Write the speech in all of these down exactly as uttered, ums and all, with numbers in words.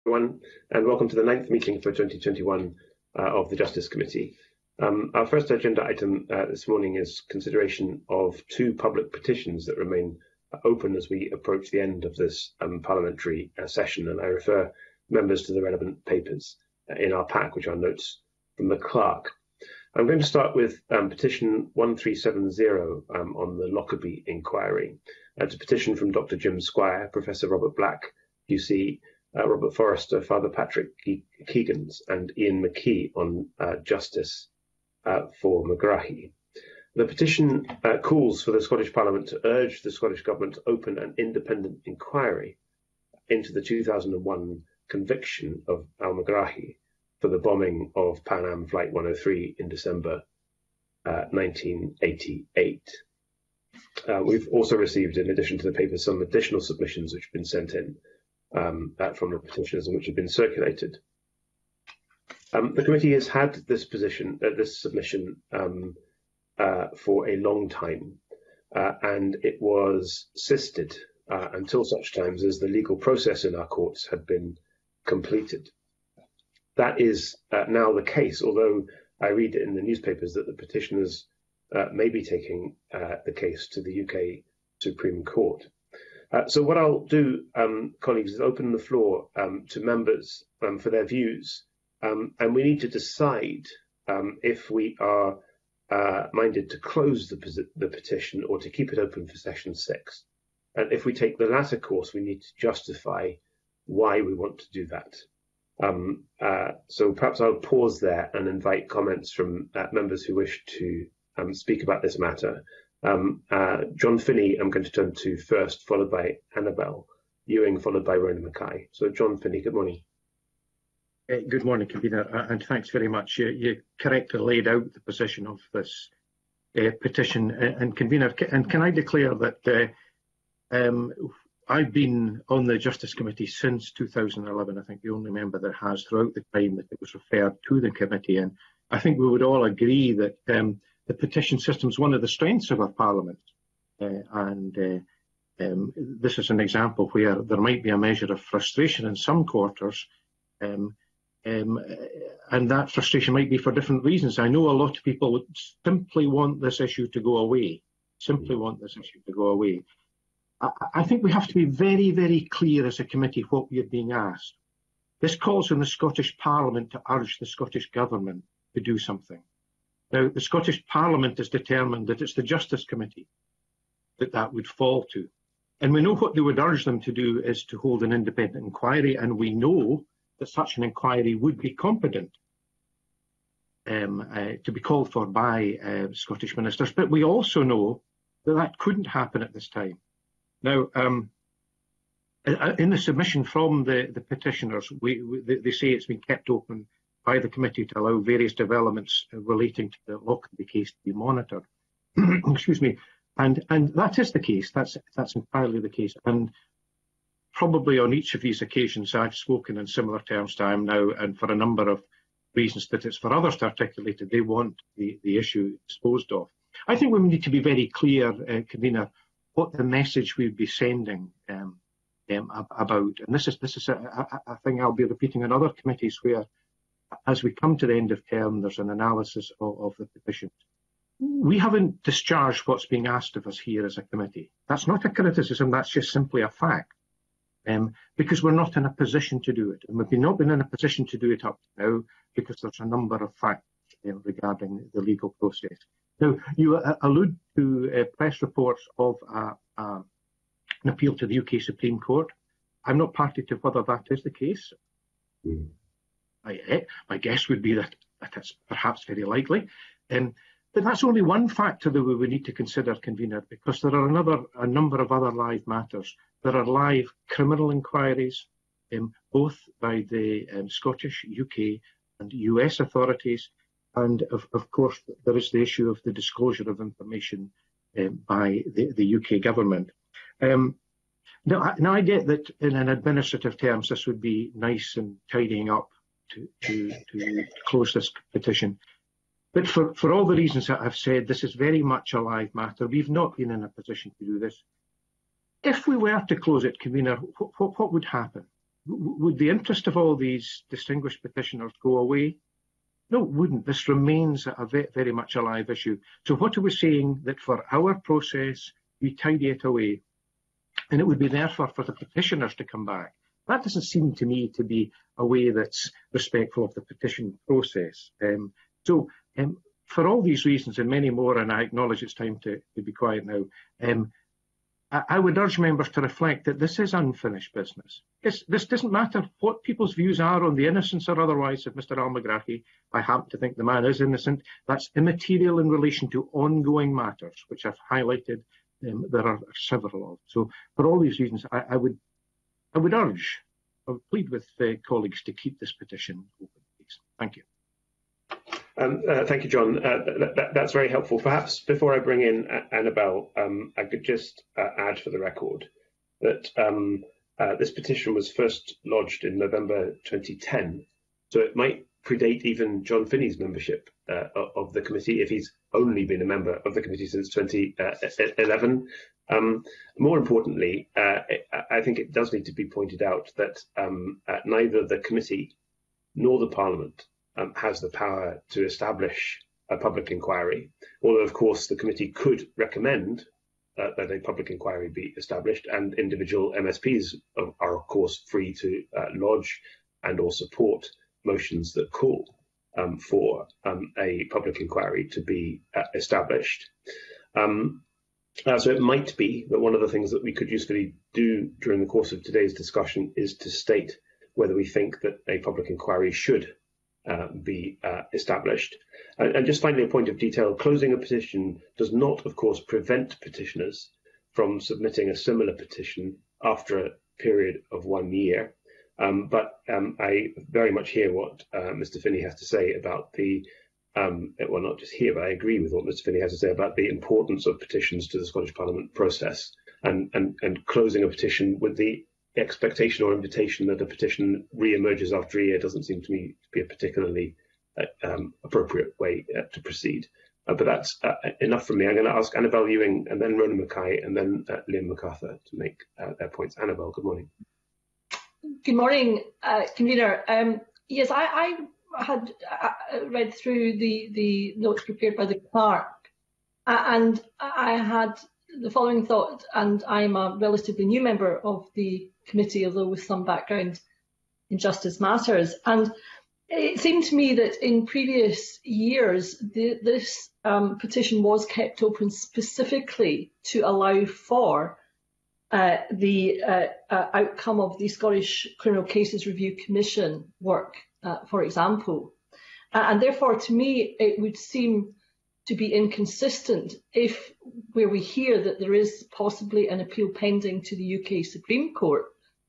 Everyone, and welcome to the ninth meeting for twenty twenty-one uh, of the Justice Committee. Um, our first agenda item uh, this morning is consideration of two public petitions that remain uh, open as we approach the end of this um, parliamentary uh, session, and I refer members to the relevant papers uh, in our pack, which are notes from the clerk. I'm going to start with um, petition one three seven zero um, on the Lockerbie inquiry. Uh, it's a petition from Doctor Jim Squire, Professor Robert Black, Q C, Uh, Robert Forrester, Father Patrick Keegans, and Ian McKee on uh, justice uh, for Megrahi. The petition uh, calls for the Scottish Parliament to urge the Scottish Government to open an independent inquiry into the two thousand one conviction of Al Megrahi for the bombing of Pan Am Flight one oh three in December uh, nineteen eighty-eight. Uh, we've also received, in addition to the paper, some additional submissions which have been sent in Um, uh, from the petitioners and which have been circulated. Um, the committee has had this position, uh, this submission um, uh, for a long time, uh, and it was sisted uh, until such times as the legal process in our courts had been completed. That is uh, now the case, although I read in the newspapers that the petitioners uh, may be taking uh, the case to the U K Supreme Court. Uh, so what I'll do, um, colleagues, is open the floor um, to members um, for their views, um, and we need to decide um, if we are uh, minded to close the, the petition or to keep it open for session six. And if we take the latter course, we need to justify why we want to do that. Um, uh, so perhaps I'll pause there and invite comments from uh, members who wish to um, speak about this matter. Um, uh, John Finney, I'm going to turn to first, followed by Annabel Ewing, followed by Rona Mackay. So, John Finney, good morning. Uh, good morning, Convener, uh, and thanks very much. You, you correctly laid out the position of this uh, petition. Uh, and, Convener, and can I declare that uh, um, I've been on the Justice Committee since two thousand eleven, I think the only member that has throughout the time that it was referred to the committee. And I think we would all agree that um, the petition system is one of the strengths of our Parliament, uh, and uh, um, this is an example where there might be a measure of frustration in some quarters, um, um, and that frustration might be for different reasons. I know a lot of people would simply want this issue to go away, simply want this issue to go away. I, I think we have to be very, very clear as a committee what we are being asked. This calls on the Scottish Parliament to urge the Scottish Government to do something. Now, the Scottish Parliament has determined that it's the Justice Committee that that would fall to. And we know what they would urge them to do is to hold an independent inquiry, and we know that such an inquiry would be competent um, uh, to be called for by uh, Scottish ministers. But we also know that that couldn't happen at this time. Now, um, in the submission from the, the petitioners, we, we, they say it's been kept open by the committee to allow various developments relating to the Lockerbie case to be monitored. Excuse me, and and that is the case. That's that's entirely the case. And probably on each of these occasions, I've spoken in similar terms to I am now, and for a number of reasons that it's for others to articulate that they want the the issue disposed of. I think we need to be very clear, uh, Convener, what the message we'd be sending um, um, about. And this is this is a, a, a thing I'll be repeating in other committees where, as we come to the end of term, there's an analysis of, of the petition. We haven't discharged what's being asked of us here as a committee. That's not a criticism, that's just simply a fact. Um, because we're not in a position to do it. And we've not been in a position to do it up to now because there's a number of facts uh, regarding the legal process. Now, you uh, allude to uh, press reports of uh, uh, an appeal to the U K Supreme Court. I'm not party to whether that is the case. Mm. I, my guess would be that, that it's perhaps very likely. Um, but that's only one factor that we would need to consider, Convener, because there are another, a number of other live matters. There are live criminal inquiries, um, both by the um, Scottish, U K and U S authorities. And of, of course, there is the issue of the disclosure of information um, by the, the U K government. Um, now, I, now, I get that in an administrative terms, this would be nice and tidying up To, to, to close this petition. But for, for all the reasons that I've said, this is very much a live matter. We've not been in a position to do this. If we were to close it, Convener, what, what, what would happen? would the interest of all these distinguished petitioners go away? No, it wouldn't. This remains a very, very much a live issue. So what are we saying? That for our process, we tidy it away, and it would be therefore for the petitioners to come back. That doesn't seem to me to be a way that's respectful of the petition process. Um, so um, for all these reasons and many more, and I acknowledge it's time to, to be quiet now, um, I, I would urge members to reflect that this is unfinished business. It's, this doesn't matter what people's views are on the innocence or otherwise of Mister Al-Megrahi. I happen to think the man is innocent. That's immaterial in relation to ongoing matters, which I've highlighted. Um, there are several of. So for all these reasons, I, I would I would urge, I would plead with uh, colleagues to keep this petition open, please. Thank you. Um, uh, thank you, John. Uh, that, that, that's very helpful. Perhaps before I bring in uh, Annabelle, um, I could just uh, add for the record that um, uh, this petition was first lodged in November twenty ten, so it might predate even John Finney's membership uh, of the committee, if he's only been a member of the committee since twenty eleven. Um, more importantly, uh, I think it does need to be pointed out that um, uh, neither the committee nor the Parliament um, has the power to establish a public inquiry, although of course the committee could recommend uh, that a public inquiry be established, and individual M S Ps are, are of course free to uh, lodge and or support motions that call um, for um, a public inquiry to be uh, established. Um, uh, so it might be that one of the things that we could usefully do during the course of today's discussion is to state whether we think that a public inquiry should uh, be uh, established. And, and just finally, a point of detail: closing a petition does not, of course, prevent petitioners from submitting a similar petition after a period of one year. Um, but um, I very much hear what uh, Mister Finney has to say about the, um, well, not just here, but I agree with what Mister Finney has to say about the importance of petitions to the Scottish Parliament process, and, and, and closing a petition with the expectation or invitation that a petition re-emerges after a year doesn't seem to me to be a particularly uh, um, appropriate way uh, to proceed. Uh, but that's uh, enough from me. I'm going to ask Annabelle Ewing and then Rona Mackay and then uh, Liam MacArthur to make uh, their points. Annabelle, good morning. Good morning, uh, convener. Um, yes, I, I had uh, read through the, the notes prepared by the clerk, uh, and I had the following thought, and I'm a relatively new member of the committee, although with some background in justice matters. And it seemed to me that in previous years, the, this um, petition was kept open specifically to allow for Uh, the uh, uh, outcome of the Scottish Criminal Cases Review Commission work, uh, for example. Uh, and therefore, to me, it would seem to be inconsistent if, where we hear that there is possibly an appeal pending to the U K Supreme Court,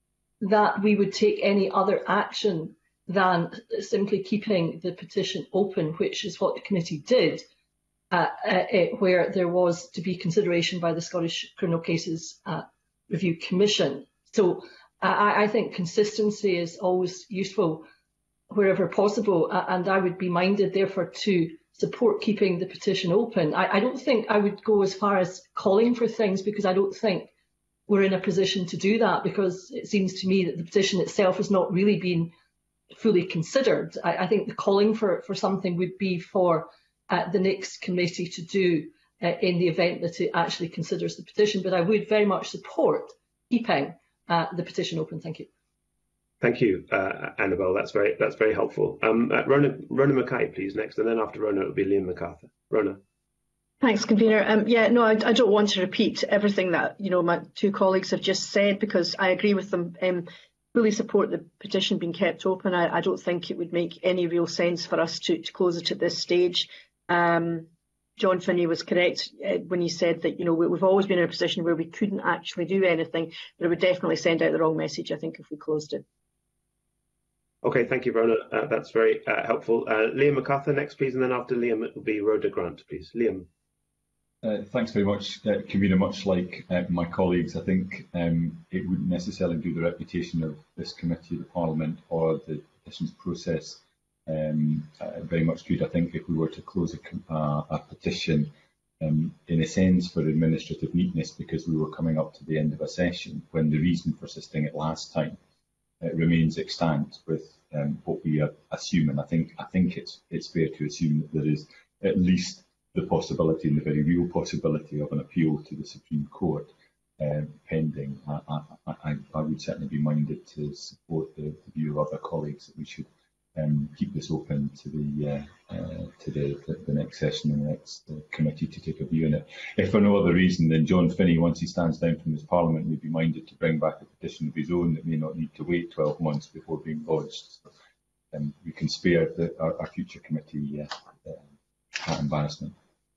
that we would take any other action than simply keeping the petition open, which is what the committee did, uh, uh, where there was to be consideration by the Scottish Criminal Cases uh, Review Commission. So uh, I, I think consistency is always useful wherever possible, uh, and I would be minded therefore to support keeping the petition open. I, I don't think I would go as far as calling for things, because I don't think we're in a position to do that, because it seems to me that the petition itself has not really been fully considered. I, I think the calling for, for something would be for uh, the next committee to do Uh, in the event that it actually considers the petition. But I would very much support keeping uh, the petition open. Thank you. Thank you, uh, Annabelle. That's very that's very helpful. Um, uh, Rona, Rona Mackay, please, next, and then after Rona it will be Liam MacArthur. Rona. Thanks, convener. Um, yeah, no, I, I don't want to repeat everything that you know my two colleagues have just said, because I agree with them. Um, fully support the petition being kept open. I, I don't think it would make any real sense for us to, to close it at this stage. Um, John Finney was correct uh, when he said that, you know, we, we've always been in a position where we couldn't actually do anything, but it would definitely send out the wrong message, I think, if we closed it. Okay, thank you, Rona. Uh, that's very uh, helpful. Uh, Liam MacArthur next, please, and then after Liam, it will be Rhoda Grant, please. Liam. Uh, thanks very much, uh, convener. Much like uh, my colleagues, I think um, it wouldn't necessarily do the reputation of this committee, the Parliament, or the petitions process Um, uh, very much good. I think if we were to close a, uh, a petition um, in a sense for administrative neatness, because we were coming up to the end of a session, when the reason for sustain it last time it remains extant with um, what we uh, assume, and I think I think it's it's fair to assume that there is at least the possibility, and the very real possibility, of an appeal to the Supreme Court uh, pending. I, I, I, I would certainly be minded to support the, the view of other colleagues that we should um, keep this open to the uh, uh, to the, the, the next session and the next uh, committee to take a view on it. If for no other reason than John Finney, once he stands down from this Parliament, would be minded to bring back a petition of his own that may not need to wait twelve months before being lodged. So, um, we can spare the, our, our future committee uh, uh, that embarrassment.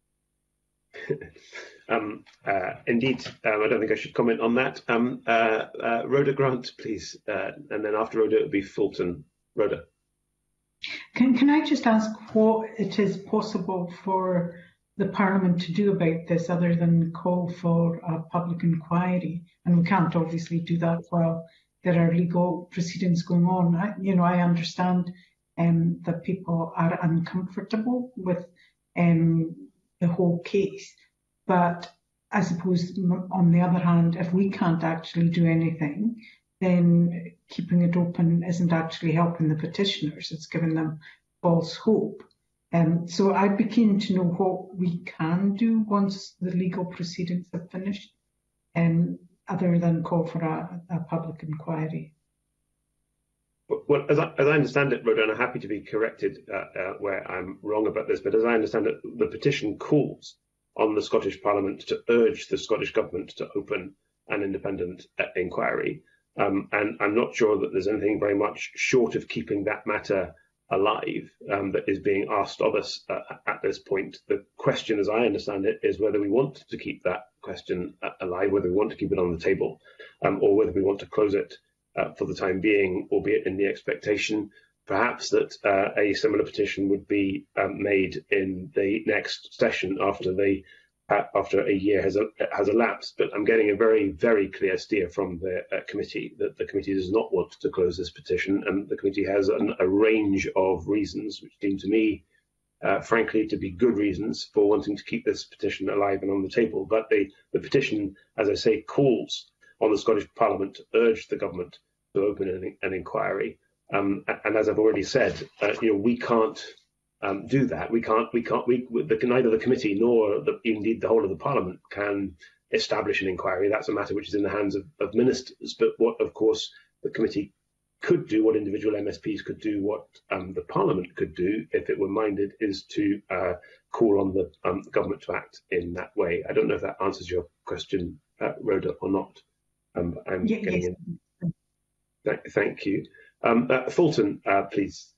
um, uh, indeed, um, I don't think I should comment on that. Um, uh, uh, Rhoda Grant, please, uh, and then after Rhoda, it would be Fulton. Rhoda. Can, can I just ask what it is possible for the Parliament to do about this other than call for a public inquiry? And we can't obviously do that while there are legal proceedings going on. I, you know, I understand um, that people are uncomfortable with um, the whole case, but I suppose on the other hand, if we can't actually do anything, then keeping it open isn't actually helping the petitioners, it's giving them false hope. Um, so I'd be keen to know what we can do once the legal proceedings have finished, um, other than call for a, a public inquiry. Well, as I, as I understand it, Rhoda, and I'm happy to be corrected uh, uh, where I'm wrong about this, but as I understand it, the petition calls on the Scottish Parliament to urge the Scottish Government to open an independent uh, inquiry. Um, and I'm not sure that there's anything very much short of keeping that matter alive um, that is being asked of us uh, at this point. The question, as I understand it, is whether we want to keep that question uh, alive, whether we want to keep it on the table, um, or whether we want to close it Uh, for the time being, albeit in the expectation perhaps that uh, a similar petition would be um, made in the next session after the uh, after a year has uh, has elapsed. But I'm getting a very, very clear steer from the uh, committee that the committee does not want to close this petition, and the committee has an, a range of reasons which seem to me, uh, frankly, to be good reasons for wanting to keep this petition alive and on the table. But the, the petition, as I say, calls on the Scottish Parliament to urge the government to open an, an inquiry, um, and as I've already said, uh, you know, we can't um, do that. We can't. We can't. We the, neither the committee nor the, indeed the whole of the Parliament can establish an inquiry. That's a matter which is in the hands of, of ministers. But what, of course, the committee could do, what individual M S Ps could do, what um, the Parliament could do, if it were minded, is to uh, call on the um, government to act in that way. I don't know if that answers your question, uh, Rhoda, or not. Um, I'm yeah, getting yes. in. Thank you. Um, uh, Fulton, uh, please.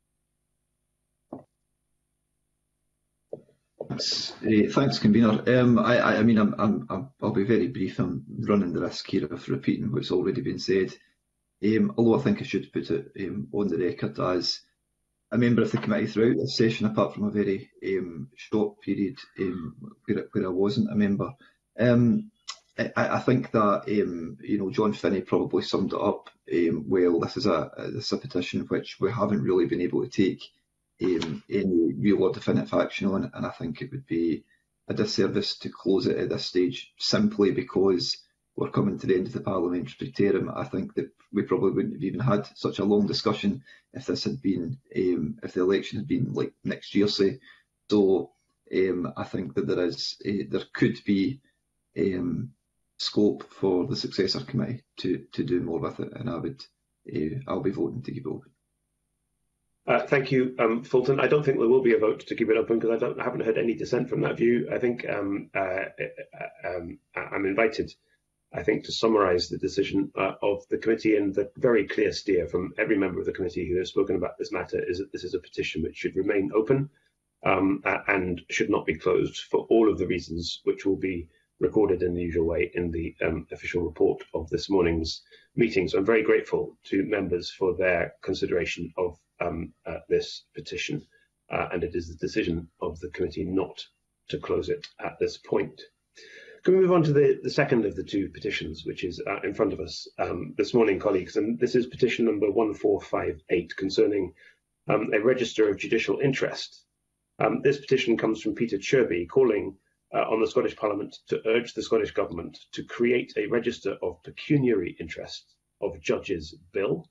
Thanks, uh, thanks convener. Um, I, I mean, I'm, I'm, I'll be very brief. I'm running the risk here of repeating what's already been said. Um, although I think I should put it um, on the record as a member of the committee throughout this session, apart from a very um, short period um, where, where I wasn't a member. Um, I, I think that um, you know, John Finney probably summed it up um, well. This is a this is a petition which we haven't really been able to take um, any real or definitive action on, and I think it would be a disservice to close it at this stage simply because we're coming to the end of the parliamentary term. I think that we probably wouldn't have even had such a long discussion if this had been um, if the election had been like next year, say. So um, I think that there is uh, there could be um, scope for the successor committee to to do more with it, and I would uh, I'll be voting to keep it open. Uh, thank you, um, Fulton. I don't think there will be a vote to keep it open because I don't I haven't heard any dissent from that view. I think um, uh, um, I'm invited, I think, to summarise the decision uh, of the committee, and the very clear steer from every member of the committee who has spoken about this matter is that this is a petition which should remain open um, uh, and should not be closed for all of the reasons which will be recorded in the usual way in the um, official report of this morning's meeting. So I'm very grateful to members for their consideration of um, uh, this petition, uh, and it is the decision of the committee not to close it at this point. Can we move on to the, the second of the two petitions, which is uh, in front of us um, this morning, colleagues? And this is petition number one four five eight concerning um, a register of judicial interest. Um, this petition comes from Peter Chirby, calling Uh, on the Scottish Parliament to urge the Scottish Government to create a register of pecuniary interest of Judges Bill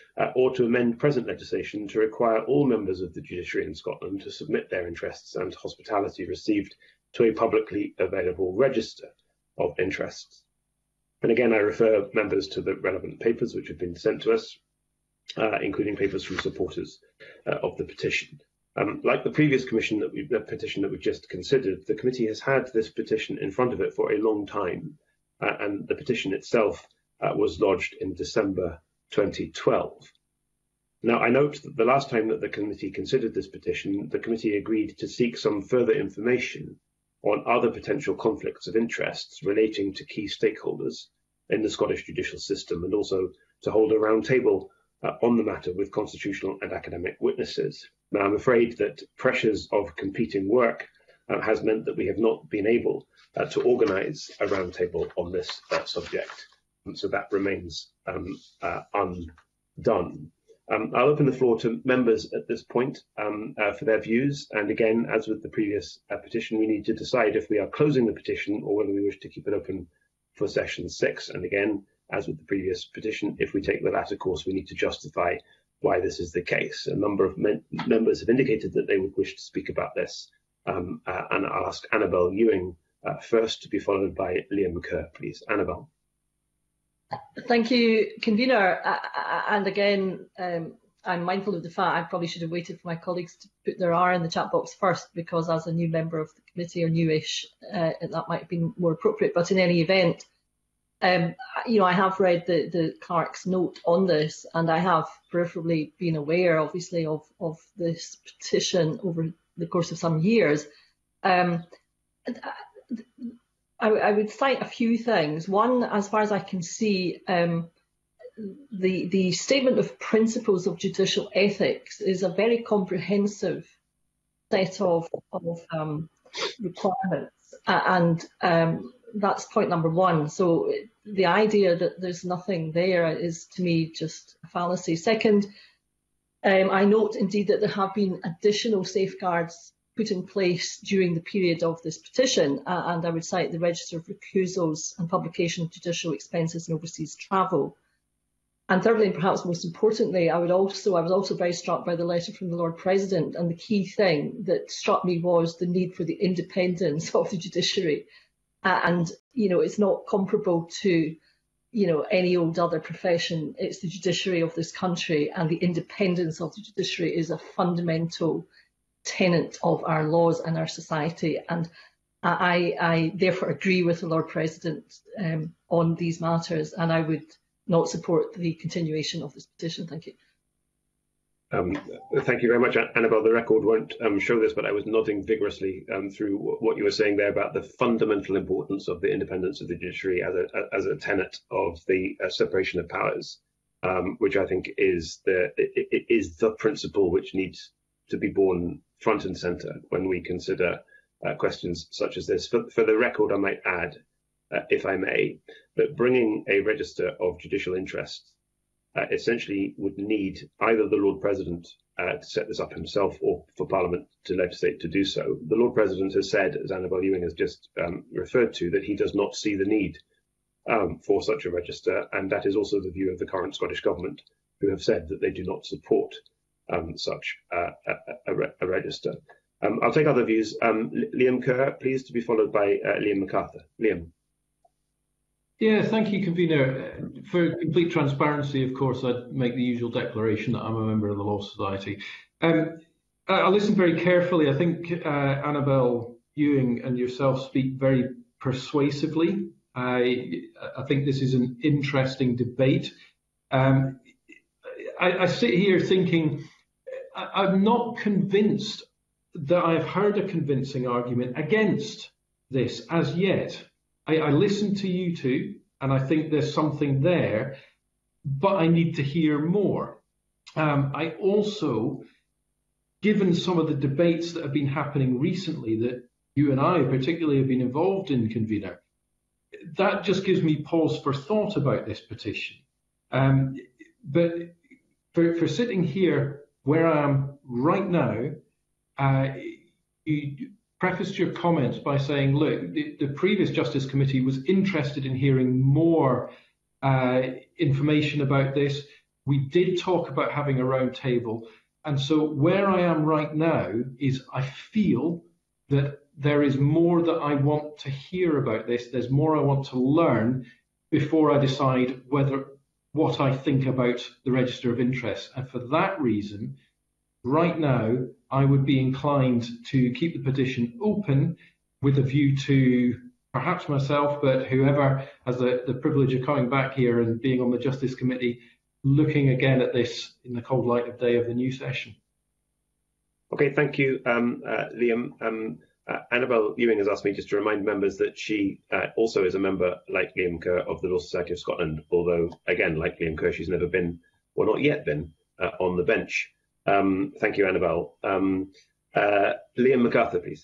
uh, or to amend present legislation to require all members of the judiciary in Scotland to submit their interests and hospitality received to a publicly available register of interests. And again, I refer members to the relevant papers which have been sent to us, uh, including papers from supporters uh, of the petition. Um, like the previous commission that we, the petition that we've just considered, the committee has had this petition in front of it for a long time, uh, and the petition itself uh, was lodged in December twenty twelve. Now, I note that the last time that the committee considered this petition, the committee agreed to seek some further information on other potential conflicts of interests relating to key stakeholders in the Scottish judicial system, and also to hold a round table uh, on the matter with constitutional and academic witnesses. Now, I'm afraid that pressures of competing work uh, has meant that we have not been able uh, to organise a round table on this uh, subject, and so that remains um, uh, undone. Um, I'll open the floor to members at this point um, uh, for their views. And again, as with the previous uh, petition, we need to decide if we are closing the petition or whether we wish to keep it open for session six. And again, as with the previous petition, if we take the latter course, we need to justify why this is the case. A number of members have indicated that they would wish to speak about this. Um, uh, and I'll ask Annabel Ewing uh, first, to be followed by Liam Kerr, please. Annabel. Thank you, convener. Uh, and again, um, I'm mindful of the fact I probably should have waited for my colleagues to put their R in the chat box first, because as a new member of the committee, or newish, uh, that might have been more appropriate. But in any event, um, you know, I have read the, the clerk's note on this, and I have peripherally been aware, obviously, of, of this petition over the course of some years. Um, I, I would cite a few things. One, as far as I can see, um, the, the statement of principles of judicial ethics is a very comprehensive set of, of um, requirements, uh, and um, that's point number one. So the idea that there's nothing there is, to me, just a fallacy. Second, um, I note indeed that there have been additional safeguards put in place during the period of this petition, uh, and I would cite the Register of Recusals and Publication of Judicial Expenses and Overseas Travel. And thirdly, and perhaps most importantly, I would also I was also very struck by the letter from the Lord President, and the key thing that struck me was the need for the independence of the judiciary. Uh, and you know, it's not comparable to you know any old other profession. It's the judiciary of this country, and the independence of the judiciary is a fundamental tenet of our laws and our society, and I, I therefore agree with the Lord President um, on these matters, and I would not support the continuation of this petition. Thank you. Um, thank you very much, Annabel. The record won't um, show this, but I was nodding vigorously um, through what you were saying there about the fundamental importance of the independence of the judiciary as a, as a tenet of the uh, separation of powers, um, which I think is the is the principle which needs to be borne front and centre when we consider uh, questions such as this. For, for the record, I might add, uh, if I may, that bringing a register of judicial interests uh, essentially would need either the Lord President uh, to set this up himself, or for Parliament to legislate to do so. The Lord President has said, as Annabel Ewing has just um, referred to, that he does not see the need um, for such a register, and that is also the view of the current Scottish Government, who have said that they do not support Um, such uh, a, a, a register. Um, I'll take other views. Um, Liam Kerr, please, to be followed by uh, Liam MacArthur. Liam. Yeah, thank you, convener. For complete transparency, of course, I'd make the usual declaration that I'm a member of the Law Society. Um, I, I listened very carefully. I think uh, Annabel Ewing and yourself speak very persuasively. I, I think this is an interesting debate. Um, I, I sit here thinking, I'm not convinced that I've heard a convincing argument against this as yet. I, I listened to you two, and I think there's something there, but I need to hear more. Um, I also, given some of the debates that have been happening recently that you and I particularly have been involved in, convener, that just gives me pause for thought about this petition. Um, but for, for sitting here where I am right now, uh, you prefaced your comments by saying, look, the, the previous Justice Committee was interested in hearing more uh, information about this. We did talk about having a round table. And so where I am right now is I feel that there is more that I want to hear about this. There's more I want to learn before I decide whether what I think about the Register of Interest. And for that reason, right now, I would be inclined to keep the petition open with a view to perhaps myself, but whoever has the, the privilege of coming back here and being on the Justice Committee, looking again at this in the cold light of day of the new session. Okay, thank you, um, uh, Liam. Um, uh, Annabel Ewing has asked me just to remind members that she uh, also is a member, like Liam Kerr, of the Law Society of Scotland, although, again, like Liam Kerr, she's never been, or not yet been, uh, on the bench. Um, thank you, Annabel. Um, uh, Liam MacArthur, please.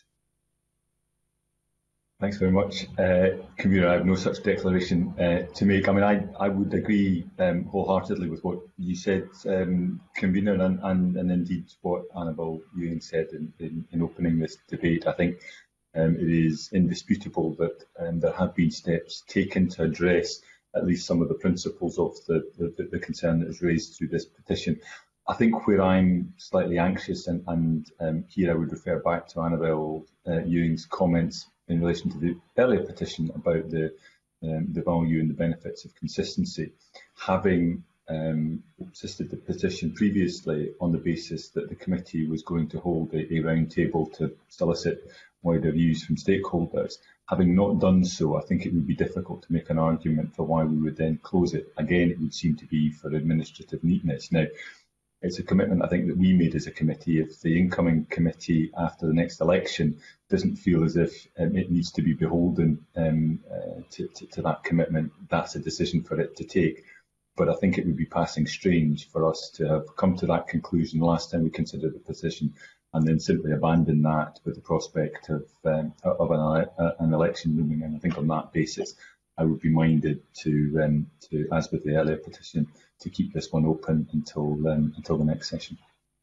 Thanks very much, uh, Convener. I have no such declaration uh, to make. I mean, I, I would agree um, wholeheartedly with what you said, um, Convener, and, and, and indeed what Annabel Ewing said in, in, in opening this debate. I think um, it is indisputable that um, there have been steps taken to address at least some of the principles of the, the, the concern that is raised through this petition. I think where I'm slightly anxious, and, and um, here I would refer back to Annabel uh, Ewing's comments in relation to the earlier petition about the um, the value and the benefits of consistency. Having um, assisted the petition previously on the basis that the committee was going to hold a, a round table to solicit wider views from stakeholders, having not done so, I think it would be difficult to make an argument for why we would then close it. Again, it would seem to be for administrative neatness. Now, it's a commitment I think that we made as a committee. If the incoming committee after the next election doesn't feel as if um, it needs to be beholden um, uh, to, to, to that commitment, that's a decision for it to take. But I think it would be passing strange for us to have come to that conclusion last time we considered the petition and then simply abandon that with the prospect of, um, of an, uh, an election looming. And I think on that basis, I would be minded to, um, to, as with the earlier petition, to keep this one open until um, until the next session.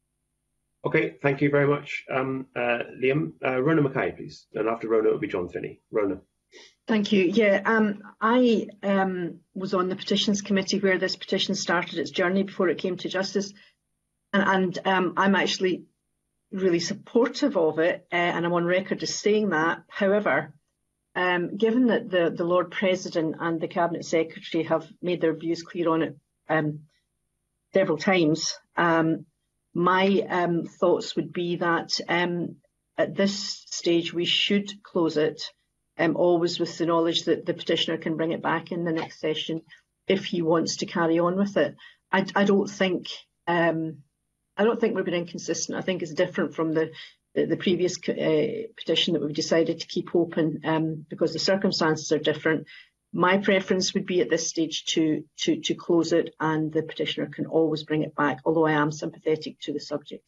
Okay, thank you very much, um, uh, Liam. Uh, Rona Mackay, please. And after Rona, it will be John Finney. Rona. Thank you. Yeah, um, I um, was on the Petitions Committee where this petition started its journey before it came to Justice. And, and um, I'm actually really supportive of it, uh, and I'm on record as saying that. However, um, given that the, the Lord President and the Cabinet Secretary have made their views clear on it um, several times, um, my um, thoughts would be that um, at this stage we should close it, um, always with the knowledge that the petitioner can bring it back in the next session if he wants to carry on with it. I, I don't think um, I don't think we're being inconsistent. I think it's different from the the, the previous uh, petition that we've decided to keep open um, because the circumstances are different. My preference would be at this stage to, to, to close it, and the petitioner can always bring it back, although I am sympathetic to the subject.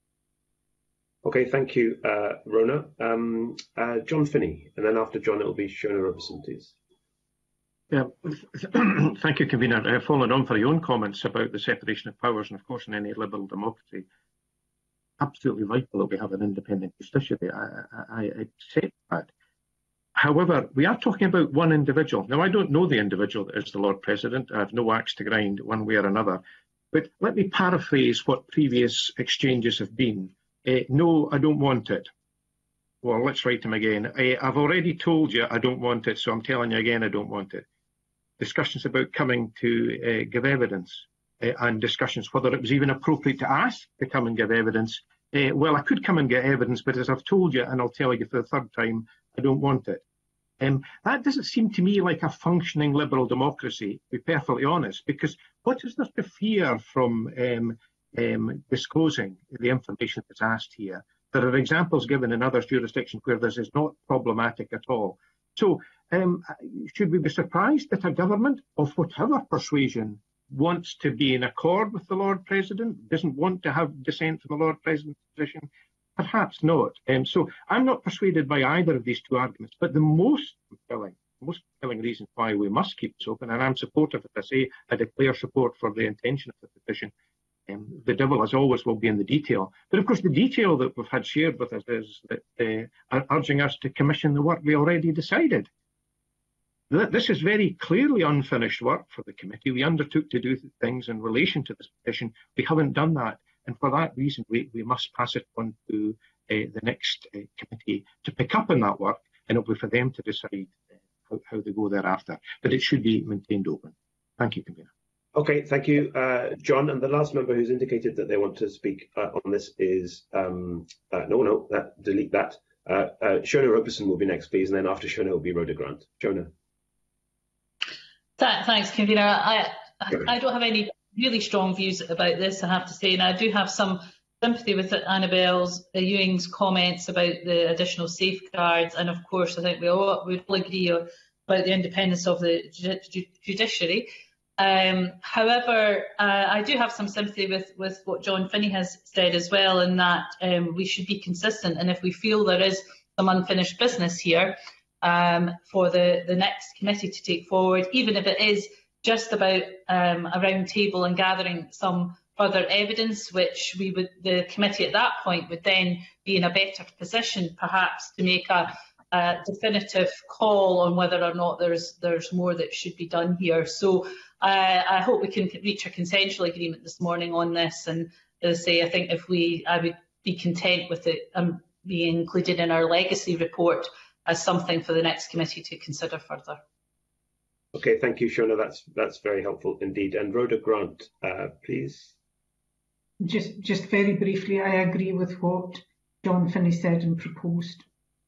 Okay, thank you, uh, Rona. Um, uh, John Finney, and then after John, it will be Shona Robertson, please. Yeah, thank you, Convener. Uh, following on for your own comments about the separation of powers, and of course in any liberal democracy, absolutely vital that we have an independent judiciary. I, I, I accept that. However, we are talking about one individual. Now, I don't know the individual that is the Lord President. I have no axe to grind one way or another. But let me paraphrase what previous exchanges have been. Uh, no, I don't want it. Well, let's write him again. Uh, I've already told you I don't want it, so I'm telling you again I don't want it. Discussions about coming to uh, give evidence uh, and discussions whether it was even appropriate to ask to come and give evidence. Uh, well, I could come and get evidence, but as I've told you, and I'll tell you for the third time, I don't want it. Um, that doesn't seem to me like a functioning liberal democracy, to be perfectly honest, because what is there to fear from um, um, disclosing the information that's asked here? There are examples given in other jurisdictions where this is not problematic at all. So um, should we be surprised that a government of whatever persuasion wants to be in accord with the Lord President, doesn't want to have dissent from the Lord President's position? Perhaps not. Um, so I'm not persuaded by either of these two arguments, but the most compelling, most compelling reason why we must keep this open, and I'm supportive, as I say, I declare support for the intention of the petition. Um, the devil, as always, will be in the detail. But of course, the detail that we've had shared with us is that uh, are urging us to commission the work we already decided. This is very clearly unfinished work for the committee. We undertook to do things in relation to this petition. We haven't done that, and for that reason, we, we must pass it on to uh, the next uh, committee to pick up on that work, and it'll be for them to decide uh, how, how they go thereafter. But it should be maintained open. Thank you, Convener. Okay, thank you, uh, John. And the last member who's indicated that they want to speak uh, on this is um, uh, no, no, that, delete that. Uh, uh, Shona Roberson will be next, please, and then after Shona will be Rhoda Grant. Shona. Thanks, Convener. I, I don't have any really strong views about this, I have to say, and I do have some sympathy with Annabelle Ewing's comments about the additional safeguards, and of course I think we all, we all agree about the independence of the judiciary. Um, however, uh, I do have some sympathy with, with what John Finney has said as well, in that um, we should be consistent, and if we feel there is some unfinished business here, Um, for the, the next committee to take forward, even if it is just about um, a round table and gathering some further evidence, which we would, the committee at that point would then be in a better position perhaps to make a, a definitive call on whether or not there's there's more that should be done here. So uh, I hope we can reach a consensual agreement this morning on this, and as I say, I think if we, I would be content with it um, being included in our legacy report as something for the next committee to consider further. Okay, thank you, Shona. That's that's very helpful indeed. And Rhoda Grant, uh, please. Just, just very briefly, I agree with what John Finney said and proposed.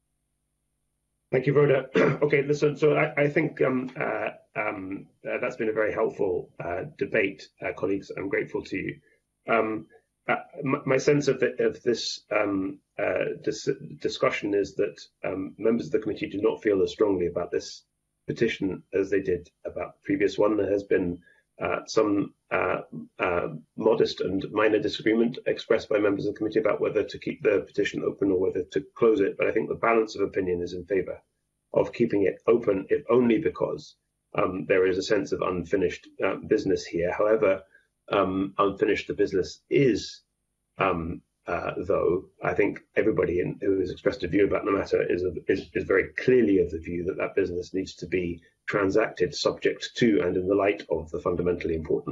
Thank you, Rhoda. Okay, listen. So I, I think um, uh, um, uh, that's been a very helpful uh, debate, uh, colleagues. I'm grateful to you. Um, Uh, my, my sense of, the, of this um, uh, dis discussion is that um, members of the committee do not feel as strongly about this petition as they did about the previous one. There has been uh, some uh, uh, modest and minor disagreement expressed by members of the committee about whether to keep the petition open or whether to close it. But I think the balance of opinion is in favour of keeping it open, if only because um, there is a sense of unfinished uh, business here. However, Um, unfinished the business is, um, uh, though, I think everybody in, who has expressed a view about the matter is, is, is very clearly of the view that that business needs to be transacted subject to and in the light of the fundamentally important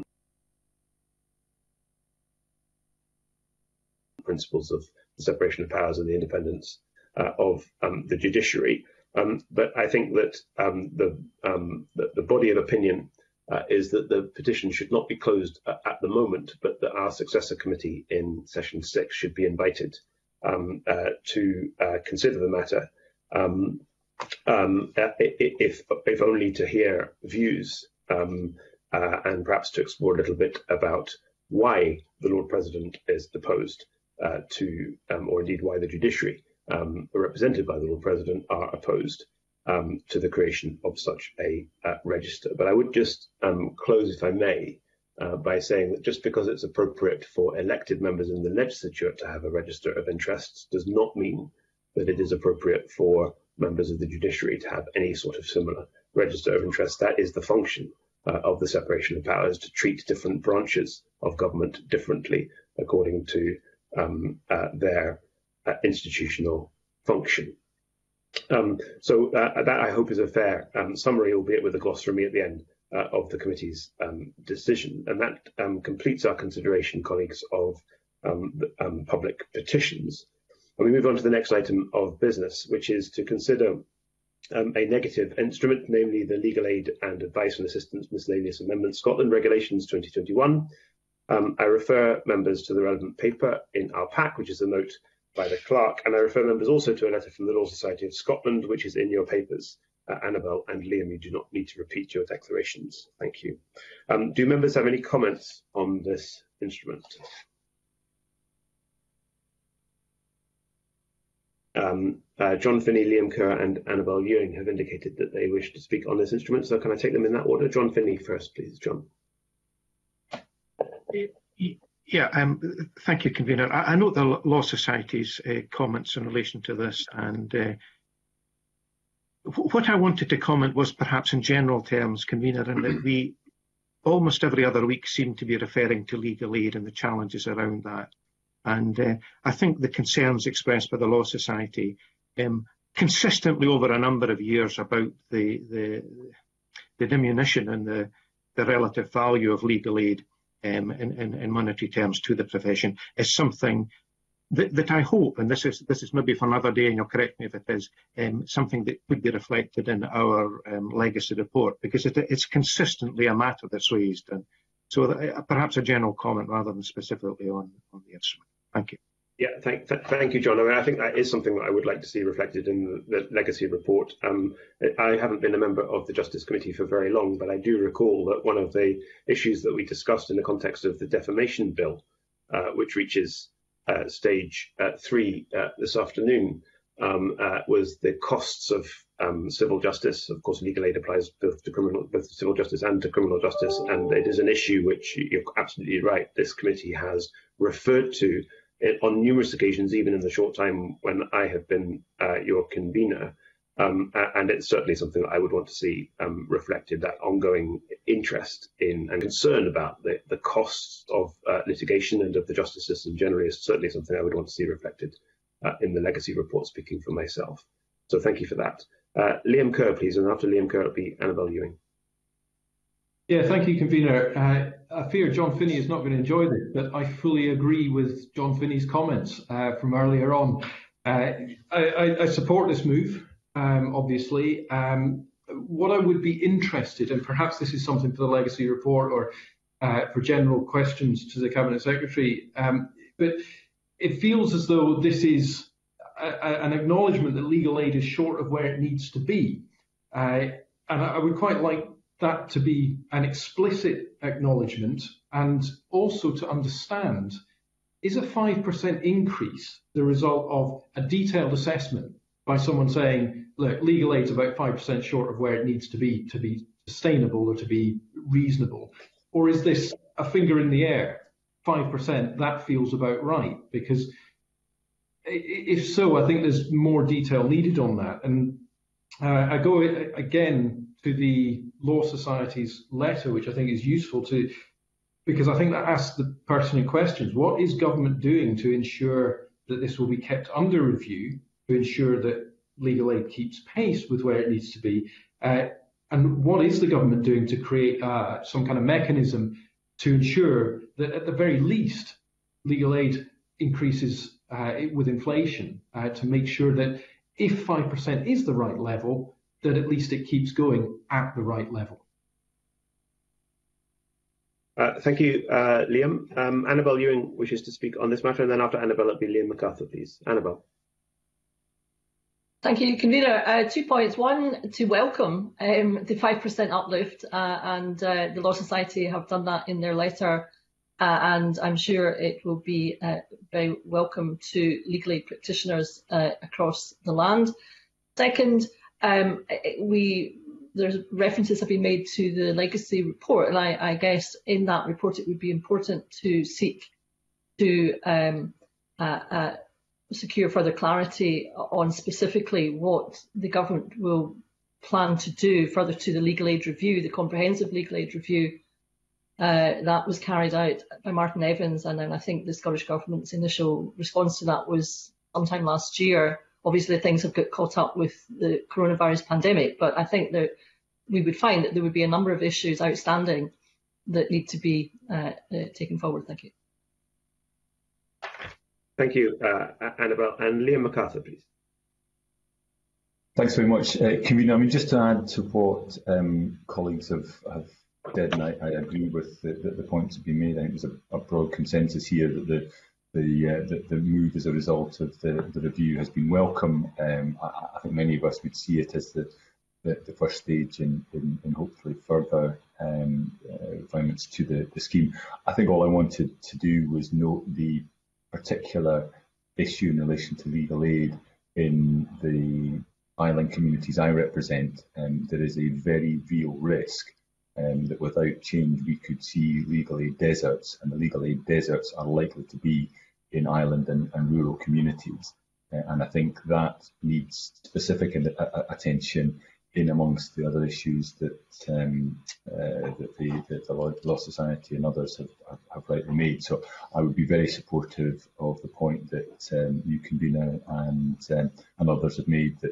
principles of the separation of powers and the independence uh, of um, the judiciary. Um, but I think that um, the, um, the, the body of opinion Uh, is that the petition should not be closed uh, at the moment, but that our successor committee in session six should be invited um, uh, to uh, consider the matter, um, um, if, if only to hear views um, uh, and perhaps to explore a little bit about why the Lord President is opposed uh, to, um, or indeed why the judiciary um, represented by the Lord President are opposed Um, to the creation of such a uh, register. But I would just um, close, if I may, uh, by saying that just because it's appropriate for elected members in the legislature to have a register of interests does not mean that it is appropriate for members of the judiciary to have any sort of similar register of interests. That is the function uh, of the separation of powers, to treat different branches of government differently according to um, uh, their uh, institutional function. Um, so uh, that, I hope, is a fair um, summary, albeit with a gloss from me at the end uh, of the committee's um, decision. And that um, completes our consideration, colleagues, of um, the, um, public petitions. And we move on to the next item of business, which is to consider um, a negative instrument, namely the Legal Aid and Advice and Assistance Miscellaneous Amendment Scotland Regulations twenty twenty-one. Um, I refer members to the relevant paper in our pack, which is a note by the clerk, and I refer members also to a letter from the Law Society of Scotland, which is in your papers. Uh, Annabelle and Liam, you do not need to repeat your declarations. Thank you. Um, do members have any comments on this instrument? Um, uh, John Finney, Liam Kerr and Annabelle Ewing have indicated that they wish to speak on this instrument, so can I take them in that order? John Finney first, please. John. Yeah, um, thank you, Convener. I, I note the Law Society's uh, comments in relation to this, and uh, what I wanted to comment was perhaps in general terms, Convener, in that we almost every other week seem to be referring to legal aid and the challenges around that. And uh, I think the concerns expressed by the Law Society um, consistently over a number of years about the the, the diminution in the, the relative value of legal aid um, in, in, in monetary terms to the profession is something that, that I hope, and this is this is maybe for another day, and you'll correct me if it is, um, something that could be reflected in our um, legacy report, because it, it's consistently a matter that's raised. And so uh, perhaps a general comment rather than specifically on, on the instrument. Thank you. Yeah, thank, th thank you, John. I, mean, I think that is something that I would like to see reflected in the, the legacy report. Um, I haven't been a member of the Justice Committee for very long, but I do recall that one of the issues that we discussed in the context of the defamation bill, uh, which reaches uh, stage uh, three uh, this afternoon, um, uh, was the costs of um, civil justice. Of course, legal aid applies both to criminal, both to civil justice and to criminal justice, and it is an issue which you're absolutely right. This committee has referred to it on numerous occasions, even in the short time when I have been uh, your convener, um, and it's certainly something that I would want to see um, reflected, that ongoing interest in and concern about the, the costs of uh, litigation and of the justice system generally is certainly something I would want to see reflected uh, in the legacy report, speaking for myself. So thank you for that. Uh, Liam Kerr, please, and after Liam Kerr, it'll be Annabel Ewing. Yeah, thank you, convener. Uh, I fear John Finney is not going to enjoy this, but I fully agree with John Finney's comments uh, from earlier on. Uh, I, I, I support this move, um, obviously. Um, what I would be interested, and perhaps this is something for the legacy report or uh, for general questions to the Cabinet Secretary, um, but it feels as though this is a, a, an acknowledgement that legal aid is short of where it needs to be. Uh, and I, I would quite like that to be an explicit acknowledgement, and also to understand, is a five percent increase the result of a detailed assessment by someone saying, look, legal aid's about five percent short of where it needs to be to be sustainable or to be reasonable? Or is this a finger in the air? five percent, that feels about right, because if so, I think there's more detail needed on that. And uh, I go again to the Law Society's letter, which I think is useful to, because I think that asks the pertinent questions. What is government doing to ensure that this will be kept under review, to ensure that legal aid keeps pace with where it needs to be? Uh, and what is the government doing to create uh, some kind of mechanism to ensure that at the very least legal aid increases uh, with inflation, uh, to make sure that if five percent is the right level, that at least it keeps going at the right level. Uh, thank you, uh, Liam. Um, Annabel Ewing wishes to speak on this matter, and then after Annabel, it'll be Liam MacArthur, please. Annabel. Thank you, convener. Uh, two points. One, to welcome um, the five percent uplift, uh, and uh, the Law Society have done that in their letter, uh, and I'm sure it will be uh, very welcome to legal aid practitioners uh, across the land. Second, Um, we there's references have been made to the legacy report, and I, I guess in that report it would be important to seek to um, uh, uh, secure further clarity on specifically what the government will plan to do further to the legal aid review, the comprehensive legal aid review uh, that was carried out by Martin Evans, and then I think the Scottish Government's initial response to that was sometime last year. Obviously, things have got caught up with the coronavirus pandemic, but I think that we would find that there would be a number of issues outstanding that need to be uh, uh, taken forward. Thank you. Thank you, uh, Annabel. And Liam MacArthur, please. Thanks very much, uh, convener. I mean, just to add to what um, colleagues have, have said, and I, I agree with the, the, the points that have been made. I think there's a, a broad consensus here that the The, uh, the, the move as a result of the, the review has been welcome. Um, I, I think many of us would see it as the, the, the first stage in, in, in hopefully further um, uh, refinements to the, the scheme. I think all I wanted to do was note the particular issue in relation to legal aid in the island communities I represent. Um, there is a very real risk um, that without change we could see legal aid deserts, and the legal aid deserts are likely to be in island and, and rural communities. Uh, and I think that needs specific attention in amongst the other issues that, um, uh, that the, that the Law Society and others have, have, have rightly made. So I would be very supportive of the point that um, you, convener, and, um, and others have made, that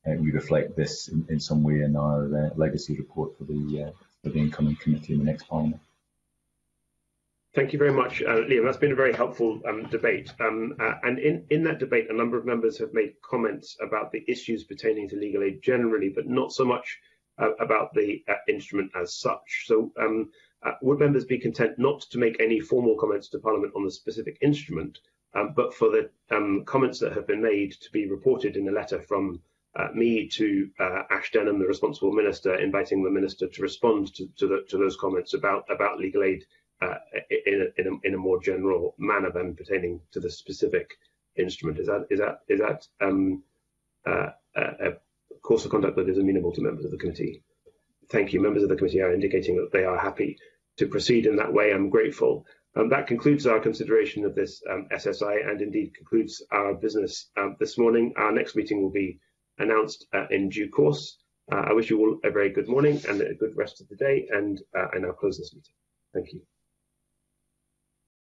uh, we reflect this in, in some way in our uh, legacy report for the, uh, for the incoming committee in the next Parliament. Thank you very much, uh, Liam. That's been a very helpful um, debate. Um, uh, and in, in that debate, a number of members have made comments about the issues pertaining to legal aid generally, but not so much uh, about the uh, instrument as such. So um, uh, would members be content not to make any formal comments to Parliament on the specific instrument, um, but for the um, comments that have been made to be reported in a letter from uh, me to uh, Ash Denham, the responsible minister, inviting the minister to respond to, to, the, to those comments about, about legal aid Uh, in, a, in, a, in a more general manner than pertaining to the specific instrument. Is that is that is that um, uh, a, a course of conduct that is amenable to members of the committee? Thank you. Members of the committee are indicating that they are happy to proceed in that way. I'm grateful. Um, that concludes our consideration of this um, S S I, and indeed concludes our business um, this morning. Our next meeting will be announced uh, in due course. Uh, I wish you all a very good morning and a good rest of the day, and uh, I now close this meeting. Thank you.